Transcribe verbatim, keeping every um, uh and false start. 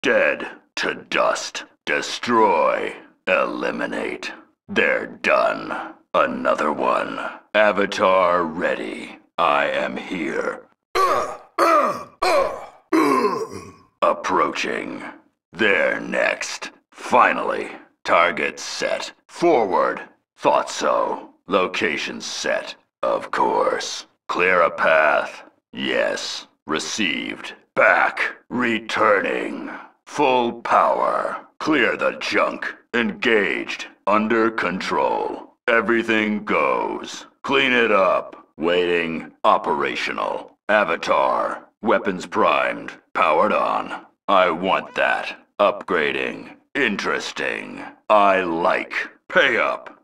Dead to dust. Destroy. Eliminate. They're done. Another one. Avatar ready. I am here. Approaching. They're next. Finally. Target set. Forward. Thought so. Location set. Of course. Clear a path. Yes. Received. Back. Returning. Full power. Clear the junk. Engaged. Under control. Everything goes. Clean it up. Waiting. Operational. Avatar. Weapons primed. Powered on. I want that. Upgrading. Interesting. I like. Pay up.